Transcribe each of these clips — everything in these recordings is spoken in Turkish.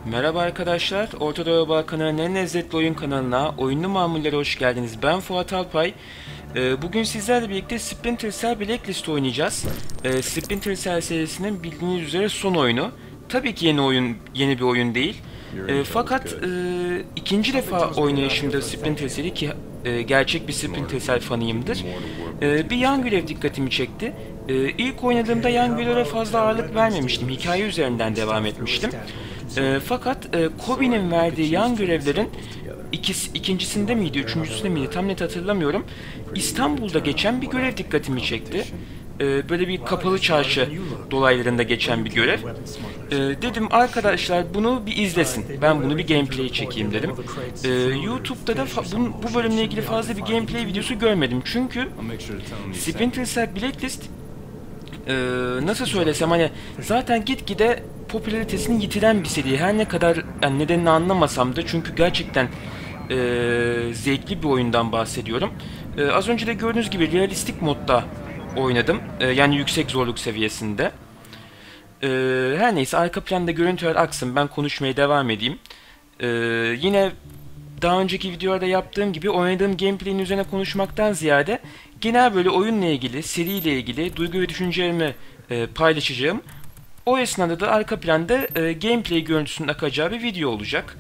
Merhaba arkadaşlar, Orta Doğu Balkanı'nın en lezzetli oyun kanalına, oyunlu mamullere hoş geldiniz. Ben Fuat Alpay. Bugün sizlerle birlikte Splinter Cell Blacklist oynayacağız. Splinter Cell serisinin bildiğiniz üzere son oyunu. Tabii ki yeni bir oyun değil. Fakat ikinci defa oynayışımda Splinter Cell'i ki gerçek bir Splinter Cell fanıyımdır. Bir yan görev dikkatimi çekti. İlk oynadığımda yan göreve fazla ağırlık vermemiştim. Hikaye üzerinden devam etmiştim. Fakat Kobe'nin verdiği yan görevlerin ikincisinde miydi, üçüncüsünde miydi tam net hatırlamıyorum. İstanbul'da geçen bir görev dikkatimi çekti. Böyle bir kapalı çarşı dolaylarında geçen bir görev. Dedim arkadaşlar bunu bir izlesin. Ben bunu bir gameplay çekeyim dedim. YouTube'da da bu bölümle ilgili fazla bir gameplay videosu görmedim. Çünkü Splinter Cell Blacklist nasıl söylesem hani zaten gitgide popülaritesini yitiren bir seri. Her ne kadar yani nedenini anlamasam da çünkü gerçekten zevkli bir oyundan bahsediyorum. Az önce de gördüğünüz gibi realistik modda oynadım. Yani yüksek zorluk seviyesinde. Her neyse arka planda görüntüler aksın. Ben konuşmaya devam edeyim. Yine daha önceki videolarda yaptığım gibi oynadığım gameplay'in üzerine konuşmaktan ziyade genel böyle oyunla ilgili, seriyle ilgili duygu ve düşüncelerimi paylaşacağım. O esnada da arka planda gameplay görüntüsünün akacağı bir video olacak.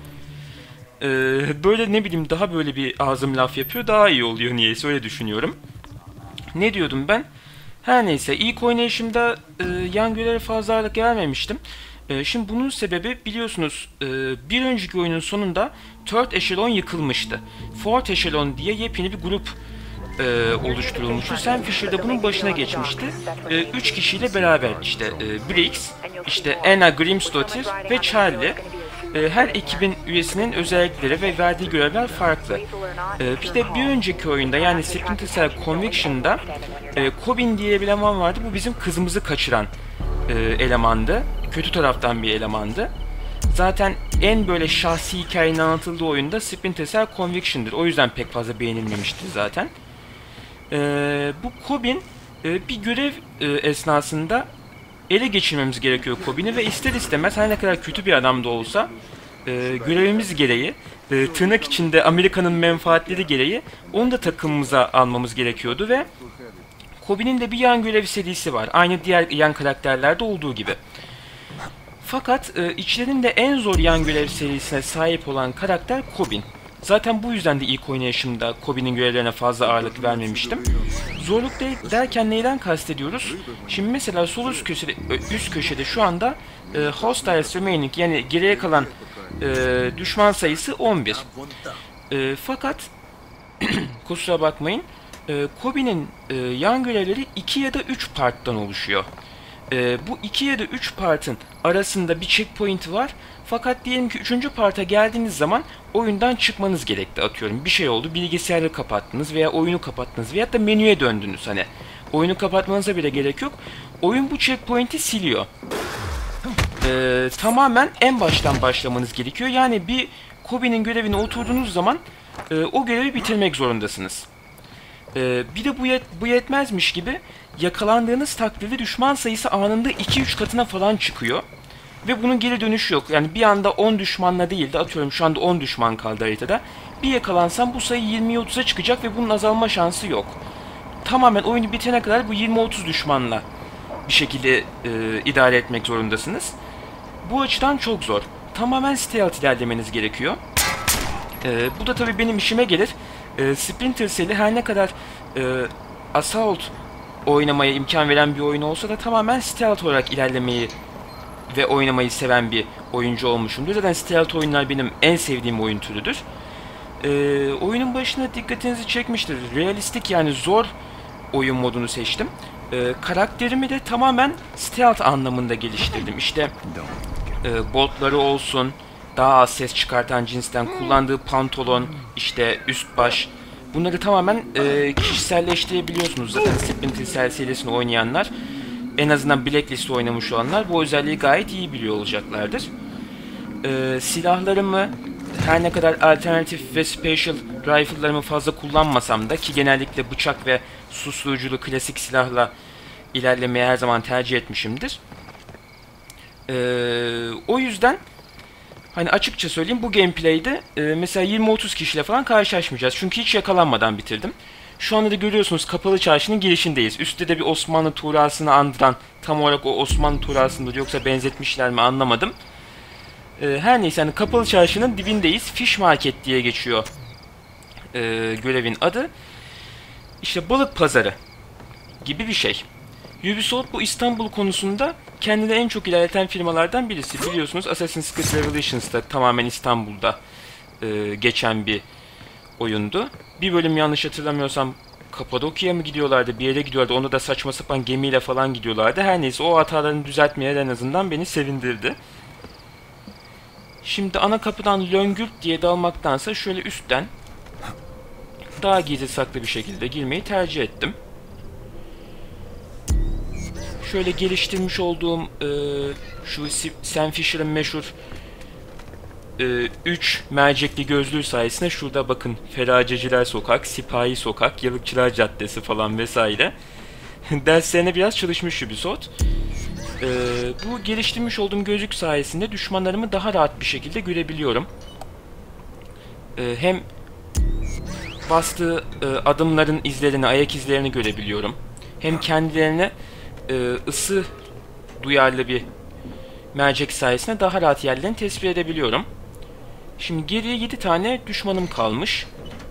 Böyle ne bileyim daha böyle bir ağzım laf yapıyor daha iyi oluyor niyeyse öyle düşünüyorum. Ne diyordum ben? Her neyse ilk oynayışımda yan görevlere fazla ağırlık vermemiştim. Şimdi bunun sebebi biliyorsunuz bir önceki oyunun sonunda Third Echelon yıkılmıştı. Fourth Echelon diye yepyeni bir grup oluşturulmuştu. Sam Fisher de bunun başına geçmişti. Üç kişiyle beraber işte Briggs, işte Anna Grimsdottir ve Charlie. Her ekibin üyesinin özellikleri ve verdiği görevler farklı. Bir de bir önceki oyunda yani Splinter Cell Conviction'da Cobbin diye bir eleman vardı. Bu bizim kızımızı kaçıran elemandı. Kötü taraftan bir elemandı. Zaten en böyle şahsi hikayenin anlatıldığı oyunda Splinter Cell Conviction'dır. O yüzden pek fazla beğenilmemiştir zaten. Bu Cobbin bir görev esnasında ele geçirmemiz gerekiyor Cobbin'i ve ister istemez her ne kadar kötü bir adam da olsa görevimiz gereği tırnak içinde Amerika'nın menfaatleri gereği onu da takımımıza almamız gerekiyordu ve Cobbin'in de bir yan görev serisi var. Aynı diğer yan karakterlerde olduğu gibi. Fakat içlerinde en zor yan görev serisine sahip olan karakter Cobbin. Zaten bu yüzden de ilk oynayışımda Cobbin'in görevlerine fazla ağırlık vermemiştim. Zorluk derken neyden kastediyoruz? Şimdi mesela sol üst köşede şu anda Hostiles Remaining yani geriye kalan düşman sayısı 11. Fakat kusura bakmayın Cobbin'in yan görevleri 2 ya da 3 parttan oluşuyor. Bu 2 ya da 3 partın arasında bir checkpoint var. Fakat diyelim ki 3. parta geldiğiniz zaman oyundan çıkmanız gerekti atıyorum. Bir şey oldu, bilgisayarı kapattınız veya oyunu kapattınız veya da menüye döndünüz hani. Oyunu kapatmanıza bile gerek yok. Oyun bu checkpoint'i siliyor. Tamamen en baştan başlamanız gerekiyor. Yani bir Cobbin'in görevine oturduğunuz zaman o görevi bitirmek zorundasınız. Bir de bu yetmezmiş gibi yakalandığınız takdirde düşman sayısı anında 2-3 katına falan çıkıyor. Ve bunun geri dönüşü yok. Yani bir anda 10 düşmanla değil de atıyorum şu anda 10 düşman kaldı haritada. Bir yakalansam bu sayı 20'ye 30'a çıkacak ve bunun azalma şansı yok. Tamamen oyunu bitene kadar bu 20-30 düşmanla bir şekilde idare etmek zorundasınız. Bu açıdan çok zor. Tamamen stealth ilerlemeniz gerekiyor. Bu da tabii benim işime gelir. Splinter Cell'i her ne kadar Assault oynamaya imkan veren bir oyun olsa da tamamen stealth olarak ilerlemeyi ve oynamayı seven bir oyuncu olmuşumdur. Zaten stealth oyunlar benim en sevdiğim oyun türüdür. Oyunun başına dikkatinizi çekmiştir. Realistik yani zor oyun modunu seçtim. Karakterimi de tamamen stealth anlamında geliştirdim. İşte botları olsun, daha az ses çıkartan cinsten kullandığı pantolon, işte üst baş. Bunları tamamen kişiselleştirebiliyorsunuz zaten Splinter Cell serisini oynayanlar. En azından Blacklist oynamış olanlar bu özelliği gayet iyi biliyor olacaklardır. Silahlarımı her ne kadar alternatif ve special rifle'larımı fazla kullanmasam da ki genellikle bıçak ve susturuculu klasik silahla ilerlemeyi her zaman tercih etmişimdir. O yüzden Hani açıkça söyleyeyim, bu gameplay'de mesela 20-30 kişiyle falan karşılaşmayacağız. Çünkü hiç yakalanmadan bitirdim. Şu anda da görüyorsunuz kapalı çarşının girişindeyiz. Üstte de bir Osmanlı tuğrasını andıran, tam olarak o Osmanlı tuğrasıdır yoksa benzetmişler mi anlamadım. Her neyse, hani kapalı çarşının dibindeyiz. Fish Market diye geçiyor görevin adı. İşte balık pazarı gibi bir şey. Ubisoft bu İstanbul konusunda kendini en çok ilerleten firmalardan birisi. Biliyorsunuz Assassin's Creed Revelations'da tamamen İstanbul'da geçen bir oyundu. Bir bölüm yanlış hatırlamıyorsam Kapadokya'ya mı gidiyorlardı, bir yere gidiyorlardı. Onu da saçma sapan gemiyle falan gidiyorlardı. Her neyse, o hatalarını düzeltmeye en azından beni sevindirdi. Şimdi ana kapıdan löngürt diye dalmaktansa şöyle üstten daha gizli saklı bir şekilde girmeyi tercih ettim. Şöyle geliştirmiş olduğum şu Sam Fisher'ın meşhur 3 mercekli gözlüğü sayesinde şurada bakın, Feraceciler Sokak, Sipahi Sokak, Yalıkçılar Caddesi falan vesaire derslerine biraz çalışmış Ubisoft. Bu geliştirmiş olduğum gözlük sayesinde düşmanlarımı daha rahat bir şekilde görebiliyorum. Hem bastığı adımların izlerini, ayak izlerini görebiliyorum. Hem kendilerine ısı duyarlı bir mercek sayesinde daha rahat yerlerini tespit edebiliyorum. Şimdi geriye 7 tane düşmanım kalmış.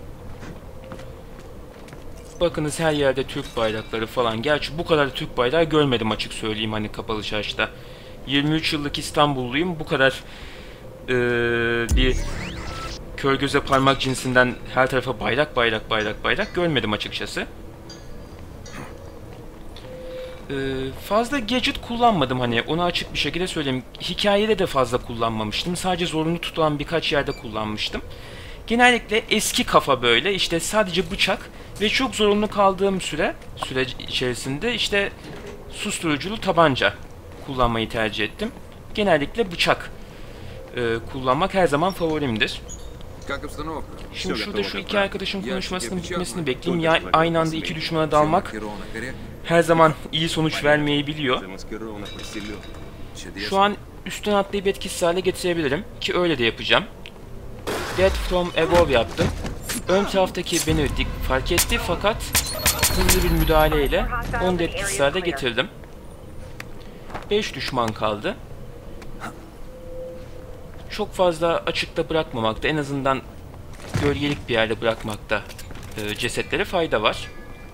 Bakınız, her yerde Türk bayrakları falan. Gerçi bu kadar Türk bayrağı görmedim, açık söyleyeyim, hani kapalı çarşıda. 23 yıllık İstanbulluyum. Bu kadar bir kör göze parmak cinsinden her tarafa bayrak bayrak bayrak bayrak görmedim açıkçası. Fazla gadget kullanmadım, hani onu açık bir şekilde söyleyeyim. Hikayede de fazla kullanmamıştım. Sadece zorunlu tutulan birkaç yerde kullanmıştım. Genellikle eski kafa böyle, işte sadece bıçak ve çok zorunlu kaldığım süre içerisinde işte susturuculu tabanca kullanmayı tercih ettim. Genellikle bıçak kullanmak her zaman favorimdir. Şimdi şurada şu iki arkadaşın konuşmasının bitmesini bekleyeyim. Ya aynı anda iki düşmana dalmak her zaman iyi sonuç vermeyebiliyor. Şu an üstten atlayıp etkisiz hale getirebilirim ki öyle de yapacağım. Death from above yaptım. Ön taraftaki beni fark etti fakat hızlı bir müdahaleyle onu da etkisiz hale getirdim. 5 düşman kaldı. Çok fazla açıkta bırakmamakta, en azından gölgelik bir yerde bırakmakta cesetleri fayda var.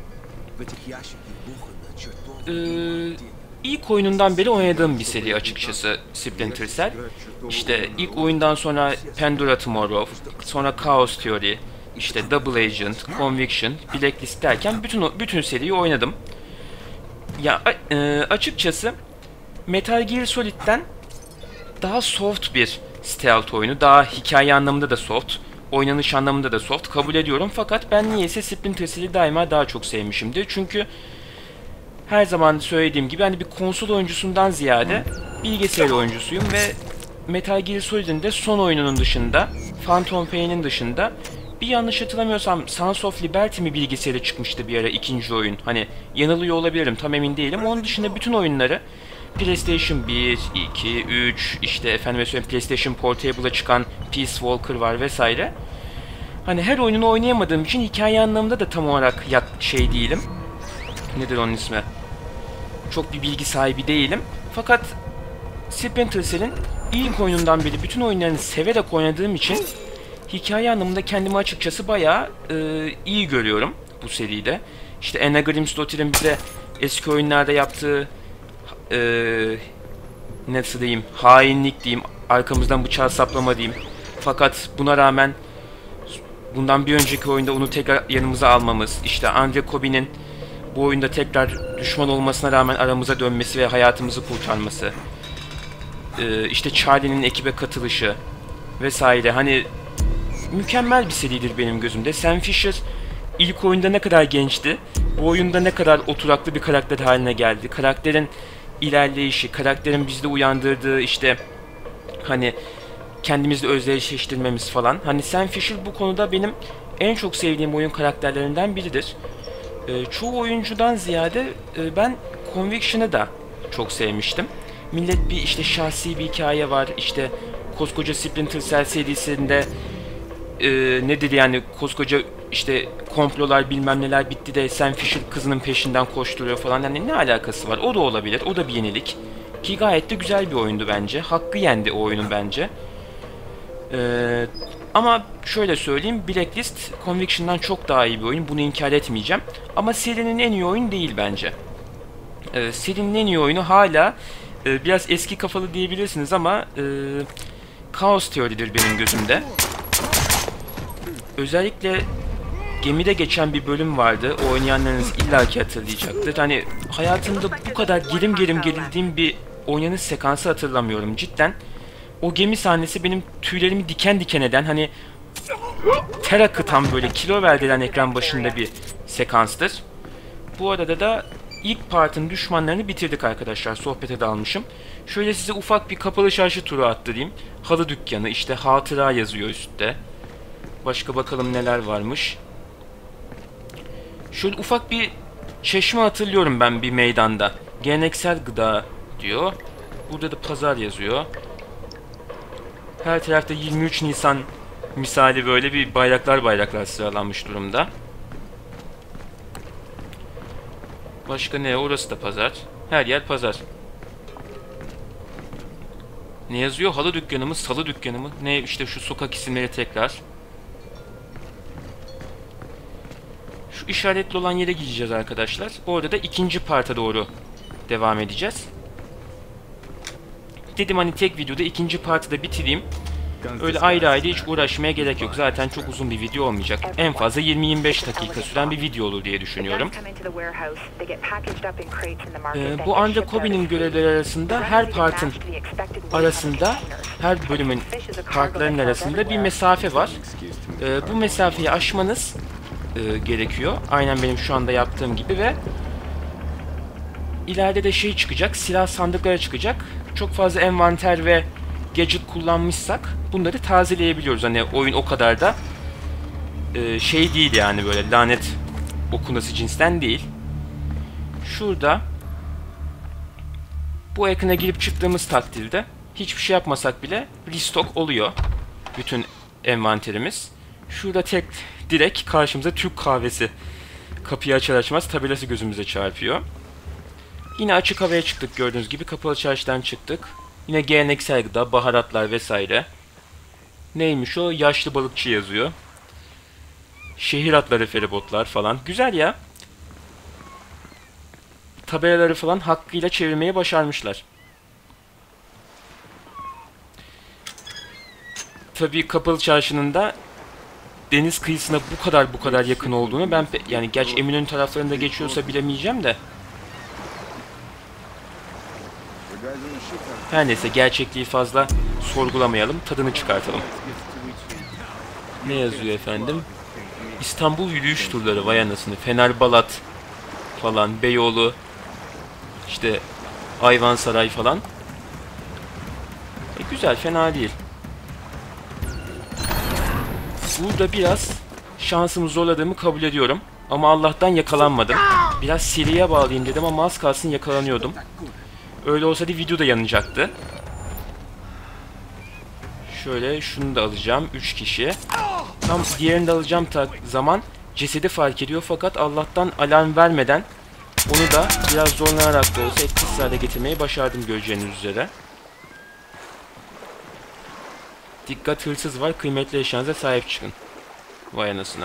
İlk oyunundan beri oynadığım bir seri açıkçası Splinter Cell. İşte ilk oyundan sonra Pandora Tomorrow, sonra Chaos Theory, işte Double Agent, Conviction, Blacklist derken bütün seriyi oynadım. Ya açıkçası Metal Gear Solid'den daha soft bir stealth oyunu, daha hikaye anlamında da soft, oynanış anlamında da soft kabul ediyorum, fakat ben niyeyse Splinter Cell'i daima daha çok sevmişimdir. Çünkü her zaman söylediğim gibi hani bir konsol oyuncusundan ziyade bilgisayar oyuncusuyum ve Metal Gear Solid'in de son oyununun dışında, Phantom Pain'in dışında, bir yanlış hatırlamıyorsam Sons of Liberty mi bilgisayara çıkmıştı bir ara, ikinci oyun. Hani yanılıyor olabilirim, tam emin değilim. Onun dışında bütün oyunları PlayStation 1, 2, 3, işte efendime söyleyeyim PlayStation Portable'a çıkan Peace Walker var vesaire. Hani her oyununu oynayamadığım için hikaye anlamında da tam olarak değilim. Nedir onun ismi? Çok bir bilgi sahibi değilim. Fakat Splinter Cell'in ilk oyunundan beri bütün oyunlarını severek oynadığım için hikaye anlamında kendimi açıkçası bayağı iyi görüyorum bu seride. İşte Anna Grimsdottir'in bize eski oyunlarda yaptığı nasıl diyeyim, hainlik diyeyim, arkamızdan bıçağı saplama diyeyim. Fakat buna rağmen bundan bir önceki oyunda onu tekrar yanımıza almamız, işte Andre Kobi'nin bu oyunda tekrar düşman olmasına rağmen aramıza dönmesi ve hayatımızı kurtarması, işte Charlie'nin ekibe katılışı vesaire, hani mükemmel bir seridir benim gözümde. Sam Fisher ilk oyunda ne kadar gençti, bu oyunda ne kadar oturaklı bir karakter haline geldi. Karakterin ilerleyişi, karakterin bizde uyandırdığı işte hani kendimizle özdeşleştirmemiz falan. Hani Sam Fisher bu konuda benim en çok sevdiğim oyun karakterlerinden biridir. Çoğu oyuncudan ziyade ben Conviction'ı da çok sevmiştim. Millet bir işte şahsi bir hikaye var, işte koskoca Splinter Cell serisinde nedir yani, koskoca işte komplolar bilmem neler bitti de Sam Fisher kızının peşinden koşturuyor falan, yani ne alakası var? O da olabilir, o da bir yenilik ki gayet de güzel bir oyundu bence, hakkı yendi o oyunun bence. Ama şöyle söyleyeyim, Blacklist Conviction'dan çok daha iyi bir oyun, bunu inkar etmeyeceğim, ama serinin en iyi oyun değil bence. Serinin en iyi oyunu hala biraz eski kafalı diyebilirsiniz ama Chaos Theory'dir benim gözümde. Özellikle gemide geçen bir bölüm vardı. O oynayanlarınız illaki hatırlayacaktır. Hani hayatımda bu kadar gerim gerildiğim bir oynanış sekansı hatırlamıyorum cidden. O gemi sahnesi benim tüylerimi diken diken eden, hani ter akıtan, böyle kilo verdiren ekran başında bir sekanstır. Bu arada da ilk partın düşmanlarını bitirdik arkadaşlar. Sohbete dalmışım. Şöyle size ufak bir kapalı çarşı turu attırayım. Halı dükkanı, işte hatıra yazıyor üstte. Başka bakalım neler varmış. Şöyle ufak bir çeşme hatırlıyorum ben bir meydanda. Geleneksel gıda diyor. Burada da pazar yazıyor. Her tarafta 23 Nisan misali böyle bir bayraklar sıralanmış durumda. Başka ne? Orası da pazar. Her yer pazar. Ne yazıyor? Halı dükkanı mı? Salı dükkanı mı? Ne işte şu sokak isimleri tekrar. Şu işaretli olan yere gideceğiz arkadaşlar. Orada da ikinci parta doğru devam edeceğiz. Dedim hani tek videoda ikinci partı da bitireyim. Öyle ayrı ayrı hiç uğraşmaya gerek yok. Zaten çok uzun bir video olmayacak. En fazla 20-25 dakika süren bir video olur diye düşünüyorum. Bu ancak Kobe'nin görevleri arasında her partın arasında, her bölümün partlarının arasında bir mesafe var. Bu mesafeyi aşmanız gerekiyor. Aynen benim şu anda yaptığım gibi ve ileride de şey çıkacak, silah sandıkları çıkacak. Çok fazla envanter ve gadget kullanmışsak bunları tazeleyebiliyoruz. Hani oyun o kadar da şey değil yani, böyle lanet okunası cinsten değil. Şurada bu ekrana girip çıktığımız takdirde hiçbir şey yapmasak bile restock oluyor bütün envanterimiz. Şurada direkt karşımıza Türk kahvesi, kapıyı açar açmaz tabelası gözümüze çarpıyor. Yine açık havaya çıktık, gördüğünüz gibi kapalı çarşıdan çıktık. Yine geleneksel gıda, baharatlar vesaire. Neymiş o? Yaşlı balıkçı yazıyor. Şehir atları, feribotlar falan. Güzel ya. Tabelaları falan hakkıyla çevirmeyi başarmışlar. Tabii kapalı çarşının da deniz kıyısına bu kadar yakın olduğunu ben yani gerçi Eminönü taraflarında geçiyorsa bilemeyeceğim de. Her neyse, gerçekliği fazla sorgulamayalım, tadını çıkartalım. Ne yazıyor efendim? İstanbul yürüyüş turları, vay anasını. Fenerbalat falan, Beyoğlu, işte Ayvansaray falan. Güzel, fena değil. Burada biraz şansımı zorladığımı kabul ediyorum. Ama Allah'tan yakalanmadım. Biraz seriye bağlayayım dedim ama az kalsın yakalanıyordum. Öyle olsaydı video da yanacaktı. Şöyle şunu da alacağım. 3 kişi. Tam diğerini de alacağım zaman cesedi fark ediyor. Fakat Allah'tan alarm vermeden onu da biraz zorlanarak da olsa etkisiz hale getirmeyi başardım, göreceğiniz üzere. Dikkat, hırsız var. Kıymetli eşyanıza sahip çıkın. Vay anasına.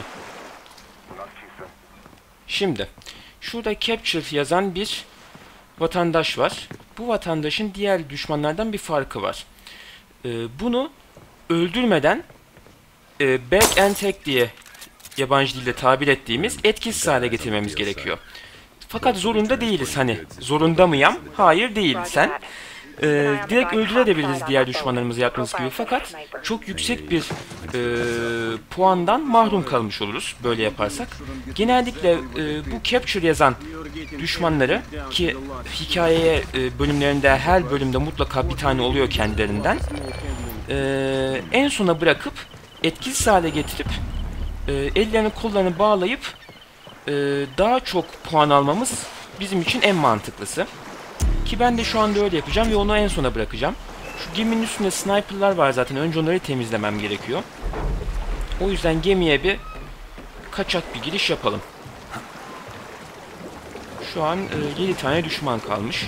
Şimdi şurada capture yazan bir vatandaş var. Bu vatandaşın diğer düşmanlardan bir farkı var. Bunu öldürmeden back and take diye yabancı dilde tabir ettiğimiz etkisiz hale getirmemiz gerekiyor. Fakat zorunda değiliz. Hani zorunda mıyım? Hayır, değil. Sen direkt öldürebiliriz diğer düşmanlarımızı yaptığımız gibi. Fakat çok yüksek bir puandan mahrum kalmış oluruz böyle yaparsak. Genellikle bu capture yazan düşmanları, ki hikayeye bölümlerinde her bölümde mutlaka bir tane oluyor kendilerinden, en sona bırakıp etkisiz hale getirip ellerini kollarını bağlayıp daha çok puan almamız bizim için en mantıklısı. Ki ben de şu anda öyle yapacağım ve onu en sona bırakacağım. Şu geminin üstünde sniperlar var zaten. Önce onları temizlemem gerekiyor. O yüzden gemiye bir kaçak bir giriş yapalım. Şu an 7 tane düşman kalmış.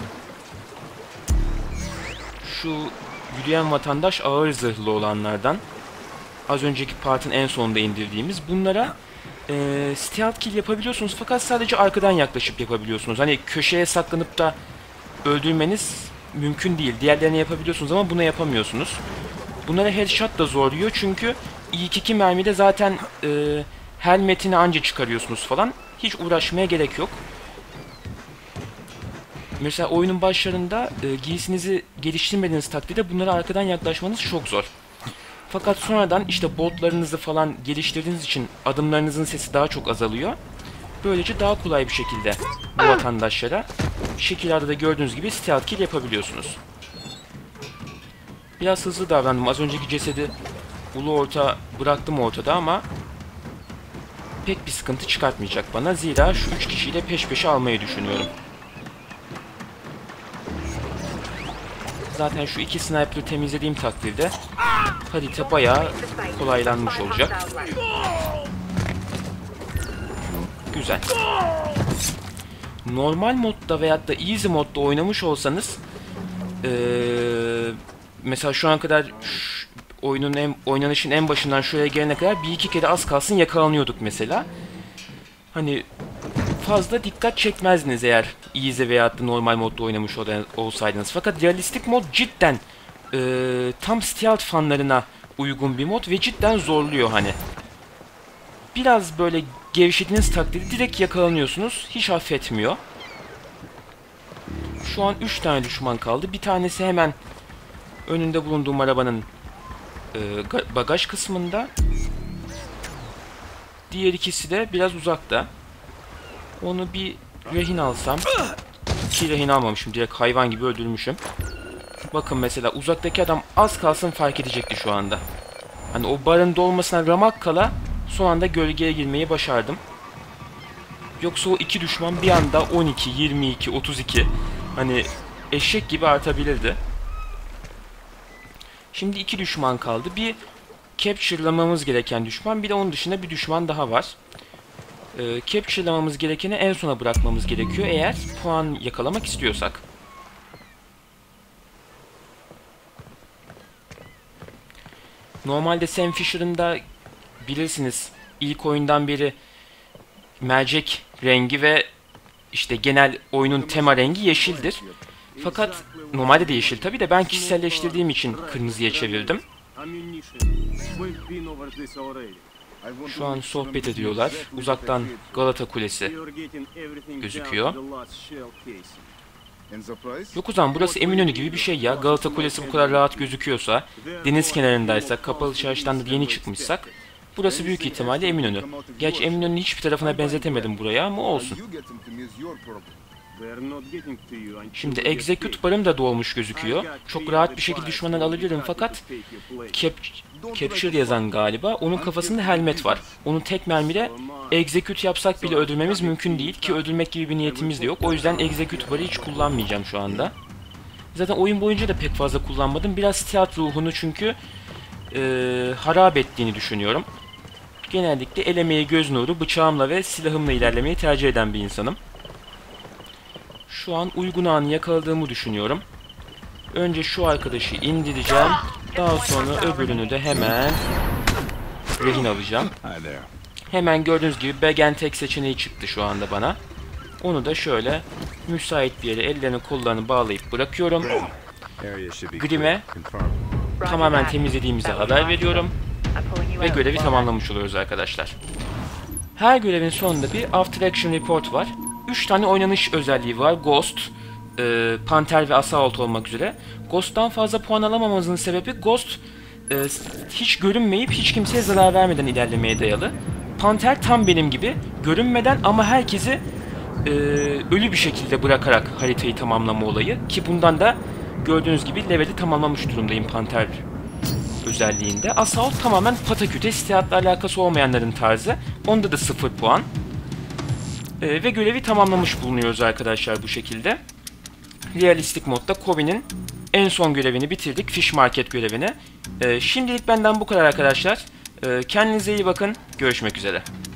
Şu yürüyen vatandaş ağır zırhlı olanlardan. Az önceki partın en sonunda indirdiğimiz. Bunlara stealth kill yapabiliyorsunuz fakat sadece arkadan yaklaşıp yapabiliyorsunuz. Hani köşeye saklanıp da öldürmeniz mümkün değil. Diğerlerini yapabiliyorsunuz ama bunu yapamıyorsunuz. Bunlara headshot da zor diyor çünkü ilk iki mermide zaten helmetini anca çıkarıyorsunuz falan. Hiç uğraşmaya gerek yok. Mesela oyunun başlarında giysinizi geliştirmediğiniz takdirde bunlara arkadan yaklaşmanız çok zor. Fakat sonradan işte botlarınızı falan geliştirdiğiniz için adımlarınızın sesi daha çok azalıyor. Böylece daha kolay bir şekilde bu vatandaşlara şekillerde de gördüğünüz gibi stealth kill yapabiliyorsunuz. Biraz hızlı davrandım. Az önceki cesedi ulu orta bıraktım ortada ama pek bir sıkıntı çıkartmayacak bana. Zira şu 3 kişiyi de peş peşe almayı düşünüyorum. Zaten şu iki sniper'ı temizlediğim takdirde harita bayağı kolaylanmış olacak. Güzel. Normal modda veyahut da easy modda oynamış olsanız mesela şu ana kadar oynanışın en başından şuraya gelene kadar bir iki kere az kalsın yakalanıyorduk mesela. Hani fazla dikkat çekmezdiniz eğer easy veyahut da normal modda oynamış olsaydınız. Fakat realistik mod cidden tam stealth fanlarına uygun bir mod ve cidden zorluyor hani. Biraz böyle gevşediğiniz takdirde direkt yakalanıyorsunuz. Hiç affetmiyor. Şu an 3 tane düşman kaldı. Bir tanesi hemen önünde bulunduğum arabanın bagaj kısmında. Diğer ikisi de biraz uzakta. Onu bir rehin alsam. Ki rehin almamışım. Direkt hayvan gibi öldürmüşüm. Bakın mesela uzaktaki adam az kalsın fark edecekti şu anda. Hani o barın dolmasına ramak kala son anda gölgeye girmeyi başardım. Yoksa o iki düşman bir anda 12, 22, 32 hani eşek gibi artabilirdi. Şimdi iki düşman kaldı. Bir capture'lamamız gereken düşman, bir de onun dışında bir düşman daha var. Capture'lamamız gerekeni en sona bırakmamız gerekiyor eğer puan yakalamak istiyorsak. Normalde Sam Fisher'ın da bilirsiniz ilk oyundan beri mercek rengi ve işte genel oyunun tema rengi yeşildir. Fakat normalde de yeşil tabi de ben kişiselleştirdiğim için kırmızıya çevirdim. Şu an sohbet ediyorlar. Uzaktan Galata Kulesi gözüküyor. Yok o zaman burası Eminönü gibi bir şey ya. Galata Kulesi bu kadar rahat gözüküyorsa, deniz kenarındaysak, kapalı çarşıdan da yeni çıkmışsak, burası büyük ihtimalle Eminönü. Gerçi Eminönü'nün hiçbir tarafına benzetemedim buraya ama olsun. Şimdi execute barım da doğmuş gözüküyor. Çok rahat bir şekilde düşmanları alabilirim fakat capture yazan galiba. Onun kafasında helmet var. Onu tek mermiyle execute yapsak bile öldürmemiz mümkün değil ki öldürmek gibi bir niyetimiz de yok. O yüzden execute barı hiç kullanmayacağım şu anda. Zaten oyun boyunca da pek fazla kullanmadım. Biraz stealth ruhunu çünkü harap ettiğini düşünüyorum. Genellikle el emeği göz nuru, bıçağımla ve silahımla ilerlemeyi tercih eden bir insanım. Şu an uygun anı yakaladığımı düşünüyorum. Önce şu arkadaşı indireceğim. Daha sonra öbürünü de hemen rehin alacağım. Hemen gördüğünüz gibi Bag & Take seçeneği çıktı şu anda bana. Onu da şöyle müsait bir yere ellerini kollarını bağlayıp bırakıyorum. Grim'e tamamen temizlediğimize haber veriyorum. Ve görevi tamamlamış oluyoruz arkadaşlar. Her görevin sonunda bir After Action Report var. 3 tane oynanış özelliği var. Ghost, Panther ve Assault olmak üzere. Ghost'tan fazla puan alamamamızın sebebi Ghost hiç görünmeyip hiç kimseye zarar vermeden ilerlemeye dayalı. Panther tam benim gibi görünmeden ama herkesi ölü bir şekilde bırakarak haritayı tamamlama olayı. Ki bundan da gördüğünüz gibi leveli tamamlamış durumdayım Panther özelliğinde. Assault tamamen pataküte, istihatla alakası olmayanların tarzı. Onda da 0 puan. Ve görevi tamamlamış bulunuyoruz arkadaşlar bu şekilde. Realistik modda Kobe'nin en son görevini bitirdik. Fish Market görevini. Şimdilik benden bu kadar arkadaşlar. Kendinize iyi bakın. Görüşmek üzere.